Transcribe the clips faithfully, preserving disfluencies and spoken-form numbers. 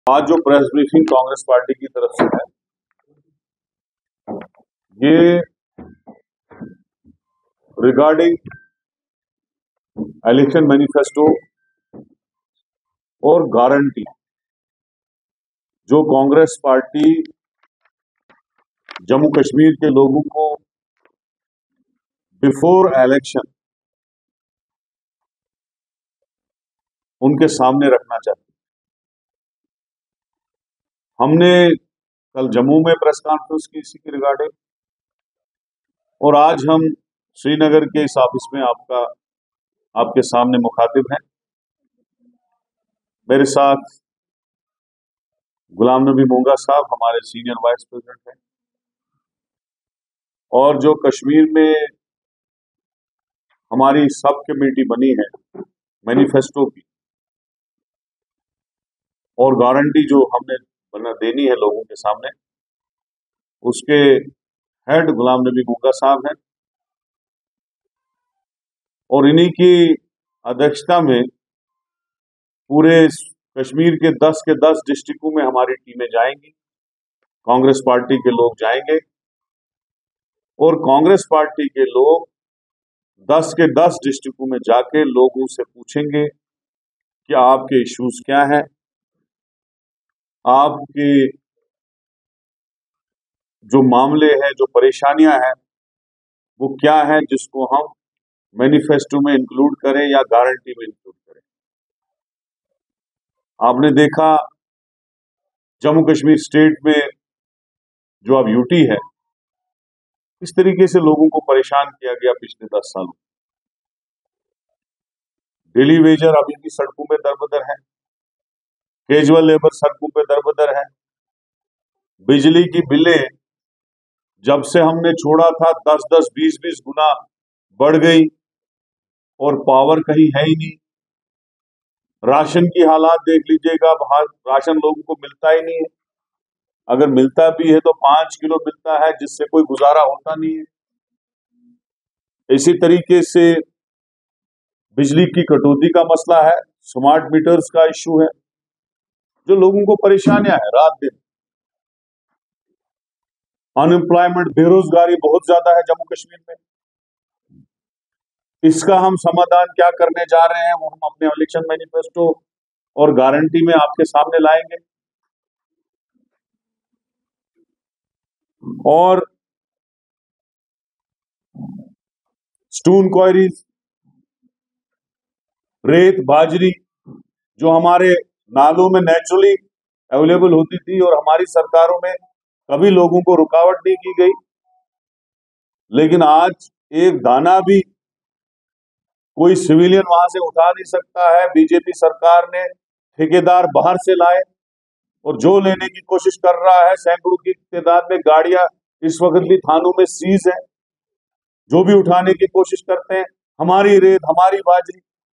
आज जो press briefing Congress party की तरफ से है, ये रिगार्डिंग इलेक्शन मैनिफेस्टो और गारंटी जो कांग्रेस पार्टी जम्मू कश्मीर के लोगों को बिफोर इलेक्शन उनके सामने रखना चाहती है। हमने कल जम्मू में प्रेस कॉन्फ्रेंस की इसी के रिगार्डिंग, और आज हम श्रीनगर के इस ऑफिस में आपका आपके सामने मुखातिब हैं। मेरे साथ गुलाम नबी मोंगा साहब हमारे सीनियर वाइस प्रेसिडेंट हैं, और जो कश्मीर में हमारी सब कमेटी बनी है मैनिफेस्टो की और गारंटी जो हमने बना देनी है लोगों के सामने, उसके हेड गुलाम नबी मोंगा साहब हैं, और इन्हीं की अध्यक्षता में पूरे कश्मीर के दस के दस डिस्ट्रिक्टों में हमारी टीमें जाएंगी। कांग्रेस पार्टी के लोग जाएंगे और कांग्रेस पार्टी के लोग दस के दस डिस्ट्रिक्टों में जाके लोगों से पूछेंगे कि आपके इश्यूज क्या हैं, आपके जो मामले हैं, जो परेशानियां हैं, वो क्या है जिसको हम मैनिफेस्टो में इंक्लूड करें या गारंटी में इंक्लूड करें। आपने देखा जम्मू कश्मीर स्टेट में जो अब यूटी है, इस तरीके से लोगों को परेशान किया गया पिछले दस सालों। डेली वेजर अभी भी सड़कों पे दरबदर है, कैजुअल लेबर सड़कों पे दरबदर है, बिजली की बिलें जब से हमने छोड़ा था दस दस बीस बीस गुना बढ़ गई और पावर कहीं है ही नहीं। राशन की हालात देख लीजिएगा, बाहर राशन लोगों को मिलता ही नहीं है, अगर मिलता भी है तो पांच किलो मिलता है जिससे कोई गुजारा होता नहीं है। इसी तरीके से बिजली की कटौती का मसला है, स्मार्ट मीटर्स का इश्यू है, जो लोगों को परेशानियां है रात दिन। अनएम्प्लॉयमेंट, बेरोजगारी बहुत ज्यादा है जम्मू कश्मीर में। इसका हम समाधान क्या करने जा रहे हैं वो हम अपने इलेक्शन मैनिफेस्टो और गारंटी में आपके सामने लाएंगे। और स्टोन क्वारीज, रेत, बाजरी जो हमारे नालों में नेचुरली अवेलेबल होती थी और हमारी सरकारों में कभी लोगों को रुकावट नहीं की गई, लेकिन आज एक दाना भी कोई सिविलियन वहां से उठा नहीं सकता है। बीजेपी सरकार ने ठेकेदार बाहर से लाए और जो लेने की कोशिश कर रहा है, सैकड़ों की तादाद में गाड़ियां इस वक्त भी थानों में सीज है, जो भी उठाने की कोशिश करते हैं हमारी रेत, हमारी बाजरी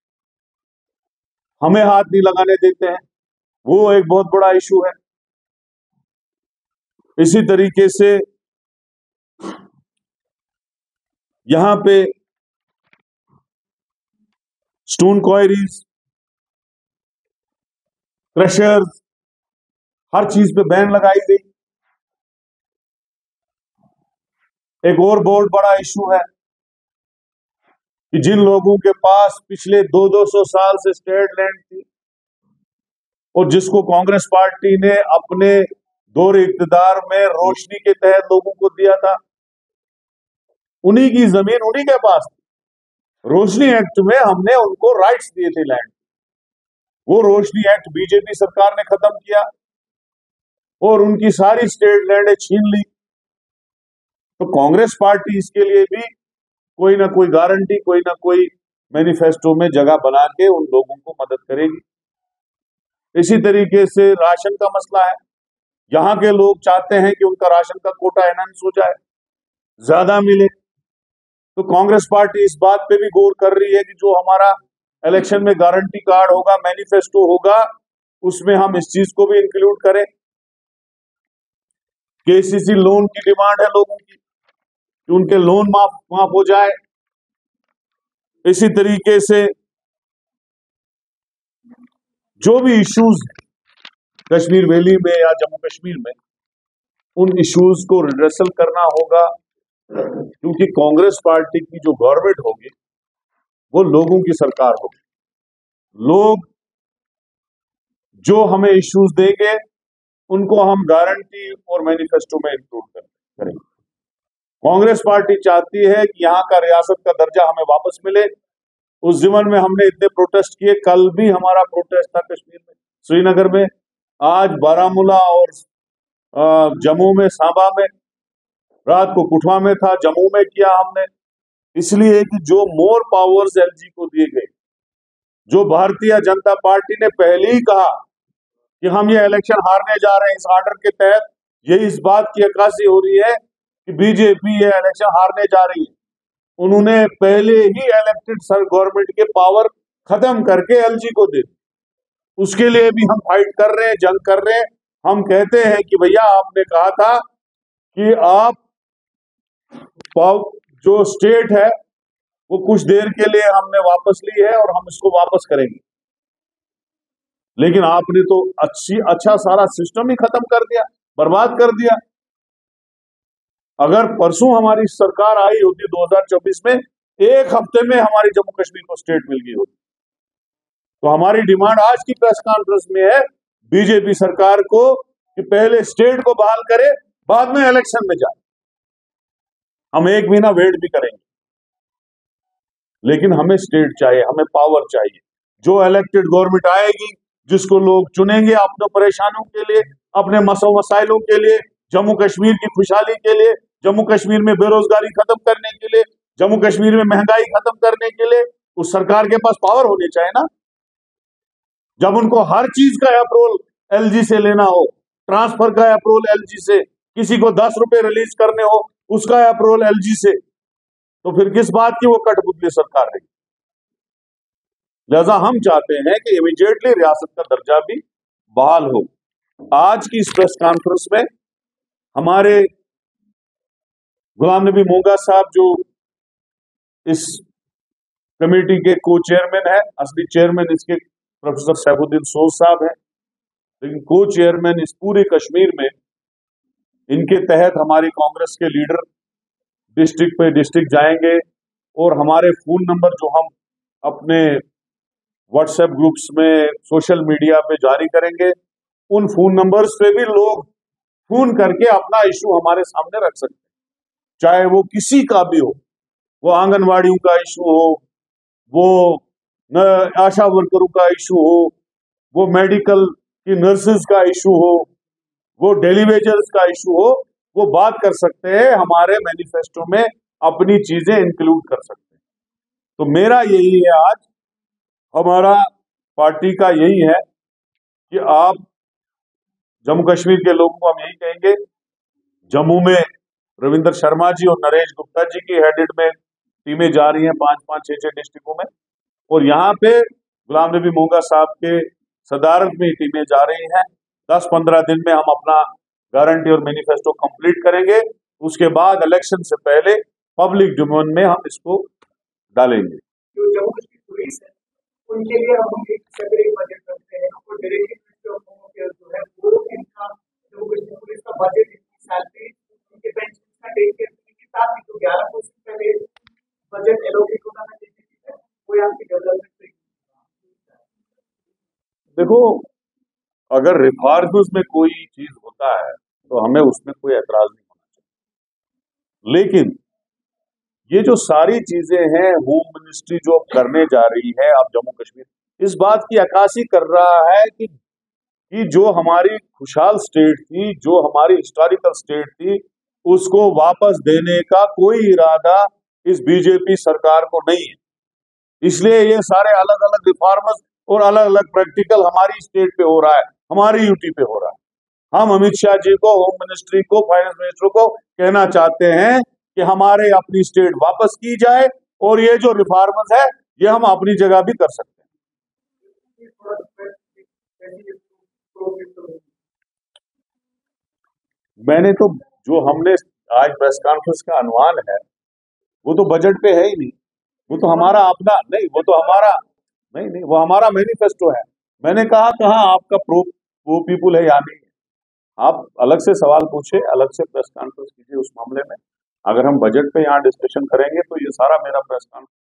हमें हाथ नहीं लगाने देते हैं, वो एक बहुत बड़ा इशू है। इसी तरीके से यहां पे स्टोन क्वारीज, क्रशर्स, हर चीज पे बैन लगाई गई। एक और बहुत बड़ा इशू है कि जिन लोगों के पास पिछले दो दो सौ साल से स्टेट लैंड थी और जिसको कांग्रेस पार्टी ने अपने दौर इक़्तिदार में रोशनी के तहत लोगों को दिया था, उन्हीं की जमीन उन्हीं के पास थी। रोशनी एक्ट में हमने उनको राइट्स दिए थे लैंड, वो रोशनी एक्ट बीजेपी सरकार ने खत्म किया और उनकी सारी स्टेट लैंड छीन ली। तो कांग्रेस पार्टी इसके लिए भी कोई ना कोई गारंटी, कोई ना कोई मैनिफेस्टो में जगह बना के उन लोगों को मदद करेगी। इसी तरीके से राशन का मसला है, यहाँ के लोग चाहते हैं कि उनका राशन का कोटा एनहांस हो जाए, ज्यादा मिले। तो कांग्रेस पार्टी इस बात पे भी गौर कर रही है कि जो हमारा इलेक्शन में गारंटी कार्ड होगा, मैनिफेस्टो होगा, उसमें हम इस चीज को भी इंक्लूड करें। केसीसी लोन की डिमांड है लोगों की कि उनके लोन माफ माफ हो जाए। इसी तरीके से जो भी इश्यूज कश्मीर वैली में या जम्मू कश्मीर में उन इश्यूज को रिड्रेसल करना होगा, क्योंकि कांग्रेस पार्टी की जो गवर्नमेंट होगी वो लोगों की सरकार होगी। लोग जो हमें इश्यूज देंगे उनको हम गारंटी और मैनिफेस्टो में इंक्लूड करेंगे। कांग्रेस पार्टी चाहती है कि यहाँ का रियासत का दर्जा हमें वापस मिले। उस जीवन में हमने इतने प्रोटेस्ट किए, कल भी हमारा प्रोटेस्ट था कश्मीर में, श्रीनगर में, आज बारामूला और जम्मू में, सांबा में, रात को कुठवा में था, जम्मू में किया हमने, इसलिए कि जो मोर पावर्स एलजी को दिए गए, जो भारतीय जनता पार्टी ने पहले ही कहा कि हम ये इलेक्शन हारने जा रहे हैं, इस ऑर्डर के तहत ये इस बात की अक्कासी हो रही है कि बीजेपी ये इलेक्शन हारने जा रही है। उन्होंने पहले ही इलेक्टेड सर गवर्नमेंट के पावर खत्म करके एलजी को दे, उसके लिए भी हम फाइट कर रहे हैं, जंग कर रहे हैं। हम कहते हैं कि भैया आपने कहा था कि आप जो स्टेट है वो कुछ देर के लिए हमने वापस ली है और हम इसको वापस करेंगे, लेकिन आपने तो अच्छी अच्छा सारा सिस्टम ही खत्म कर दिया, बर्बाद कर दिया। अगर परसों हमारी सरकार आई होती दो हज़ार चौबीस में, एक हफ्ते में हमारी जम्मू कश्मीर को स्टेट मिल गई होती। तो हमारी डिमांड आज की प्रेस कॉन्फ्रेंस में है बीजेपी सरकार को कि पहले स्टेट को बहाल करे, बाद में इलेक्शन में जाए। हम एक महीना वेट भी करेंगे, लेकिन हमें स्टेट चाहिए, हमें पावर चाहिए। जो इलेक्टेड गवर्नमेंट आएगी, जिसको लोग चुनेंगे अपने परेशानियों के लिए, अपने मसो मसाइलों के लिए, जम्मू कश्मीर की खुशहाली के लिए, जम्मू कश्मीर में बेरोजगारी खत्म करने के लिए, जम्मू कश्मीर में महंगाई खत्म करने के लिए, उस सरकार के पास पावर होनी चाहिए ना। जब उनको हर चीज का अप्रूवल एलजी से लेना हो, ट्रांसफर का अप्रूवल एलजी से, किसी को दस रुपए रिलीज करने हो उसका अप्रूवल एलजी से, तो फिर किस बात की वो कठपुतली सरकार है। लिहाजा हम चाहते हैं कि इमीडिएटली रियासत का दर्जा भी बहाल हो। आज की इस प्रेस कॉन्फ्रेंस में हमारे गुलाम नबी मोंगा साहब, जो इस कमेटी के को चेयरमैन है, असली चेयरमैन इसके प्रोफेसर सैफुद्दीन सोज साहब हैं, लेकिन को चेयरमैन इस पूरे कश्मीर में, इनके तहत हमारी कांग्रेस के लीडर डिस्ट्रिक्ट पे डिस्ट्रिक्ट जाएंगे और हमारे फोन नंबर जो हम अपने व्हाट्सएप ग्रुप्स में, सोशल मीडिया पे जारी करेंगे, उन फोन नंबर्स पे भी लोग फोन करके अपना इशू हमारे सामने रख सकते हैं, चाहे वो किसी का भी हो, वो आंगनवाड़ियों का इशू हो, वो आशा वर्करों का इशू हो, वो मेडिकल की नर्सेज का इशू हो, वो डेली वेजर्स का इशू हो, वो बात कर सकते हैं, हमारे मैनिफेस्टो में अपनी चीजें इंक्लूड कर सकते हैं। तो मेरा यही है, आज हमारा पार्टी का यही है कि आप जम्मू कश्मीर के लोगों को हम यही कहेंगे, जम्मू में रविंद्र शर्मा जी और नरेश गुप्ता जी की हेडेड में टीमें जा रही हैं पांच पांच छह छह डिस्ट्रिक्टों में, और यहाँ पे गुलाम नबी मोंगा साहब के सदारत में टीमें जा रही हैं। दस पंद्रह दिन में हम अपना गारंटी और मैनिफेस्टो कंप्लीट करेंगे, उसके बाद इलेक्शन से पहले पब्लिक डोमेन में हम इसको डालेंगे। जो जम्मू कश्मीर पुलिस है उनके लिए हम एक सेपरेट बजट करते हैं, और डायरेक्टली जो है वो इनका जम्मू कश्मीर पुलिस का बजट, इनकी सैलरी, उनके पेंशन का टेक केयर के साथ ही तो ग्यारह परसेंट पहले बजट एलोकेट होना चाहिए, वो आपकी डेवलपमेंट। देखो, अगर रिफॉर्म्स में कोई चीज होता है तो हमें उसमें कोई एतराज नहीं होना चाहिए, लेकिन ये जो सारी चीजें हैं, होम मिनिस्ट्री जो करने जा रही है अब जम्मू कश्मीर, इस बात की अक्कासी कर रहा है कि कि जो हमारी खुशहाल स्टेट थी, जो हमारी हिस्टोरिकल स्टेट थी, उसको वापस देने का कोई इरादा इस बीजेपी सरकार को नहीं है। इसलिए ये सारे अलग अलग रिफॉर्म्स और अलग अलग प्रैक्टिकल हमारी स्टेट पे हो रहा है, हमारी यूटी पे हो रहा है। हम अमित शाह जी को, होम मिनिस्ट्री को, फाइनेंस मिनिस्टर को कहना चाहते हैं कि हमारे अपनी स्टेट वापस की जाए, और ये जो रिफॉर्म्स है ये हम अपनी जगह भी कर सकते हैं। मैंने तो जो हमने आज प्रेस कॉन्फ्रेंस का अनुमान है वो तो बजट पे है ही नहीं, वो तो हमारा अपना नहीं, वो तो हमारा नहीं नहीं वो हमारा मैनिफेस्टो है। मैंने कहा कहाँ आपका प्रो वो पीपुल है या नहीं है। आप अलग से सवाल पूछे, अलग से प्रेस कॉन्फ्रेंस कीजिए उस मामले में। अगर हम बजट पे यहाँ डिस्कशन करेंगे तो ये सारा मेरा प्रेस कॉन्फ्रेंस